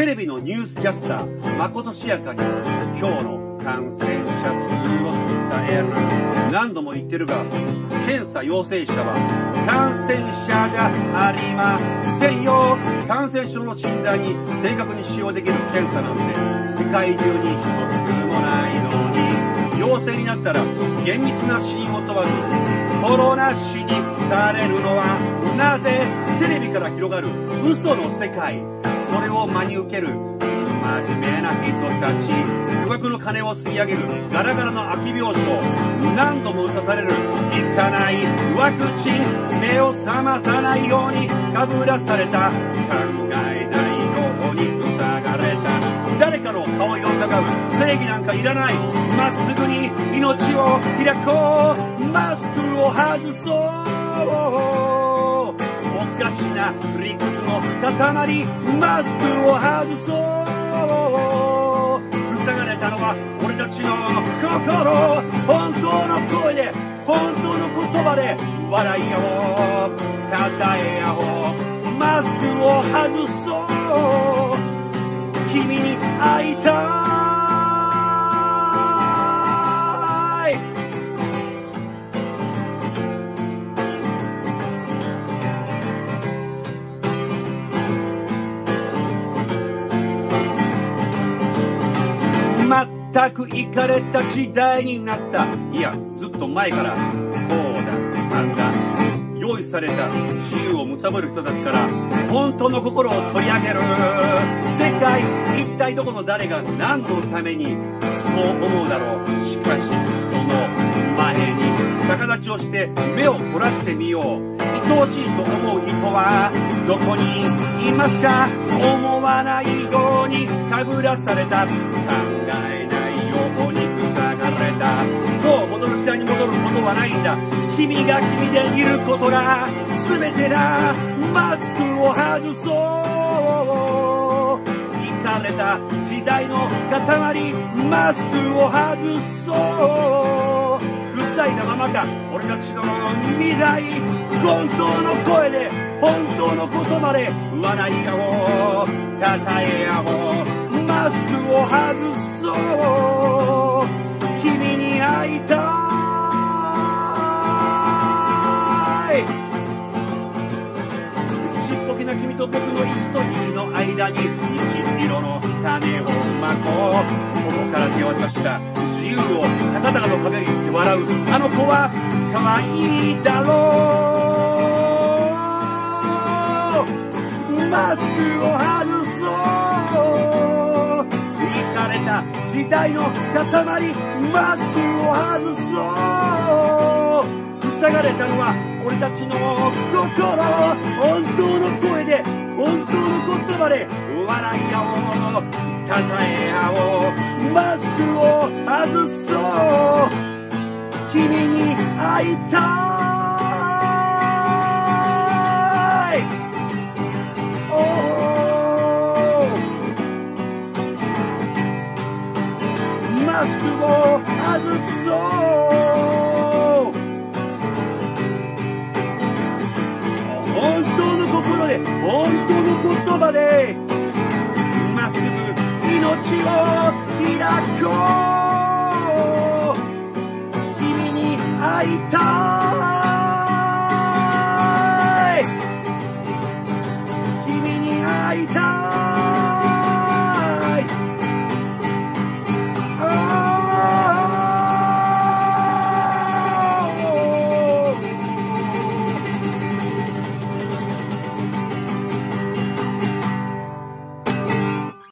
テレビのニュースキャスター、まことしやかに今日の感染者数を伝える。何度も言ってるが、検査陽性者は感染者じゃありませんよ。感染症の診断に正確に使用できる検査なんて世界中に一つもないのに、陽性になったら厳密な死因を問わずコロナ死にされるのはなぜ？テレビから広がる嘘の世界、それを真に受ける真面目な人たち、巨額の金を吸い上げるガラガラの空き病床、何度も打たされる効かないワクチン、目を覚まさないようにかぶらされた、考えないように塞がれた、誰かの顔色を伺う正義なんかいらない、まっすぐに命を開こう、マスクを外そう、おかしな理屈の塊、マスクを外そう、塞がれたのは俺たちの心、本当の声で本当の言葉で笑い合おう、たえ合おう、マスクを外そう、君に会いたい。全くイカれた時代になった。いや、ずっと前からこうだったんだ。用意された自由を貪る人たちから本当の心を取り上げる世界、一体どこの誰が何のためにそう思うだろう。しかしその前に逆立ちをして目を凝らしてみよう。愛おしいと思う人はどこにいますか？思わないようにかぶらされた、考えないように塞がれた、もう元の時代に戻ることはないんだ。君が君でいることが全てだ。マスクを外そう、イカれた時代の塊、マスクを外そう、塞いだままか俺たちの未来、本当の声で本当の言葉で笑い合おう、たえ合おう、マスクを外そう、君に会いたい。ちっぽけな君と僕の意地と意地の間に1色の種をまこう、外から手渡した自由を高々の陰で笑うあの子は可愛いだろう。マスクを外そう、イカれた時代の塊、マスクを外そう、塞がれたのは俺たちの心、本当の声で本当の言葉で笑い合おう、たえ合おう、マスクを外そう、君に会いたい。マスクを外そう、本当の心で本当の言葉でまっすぐ命を開こう。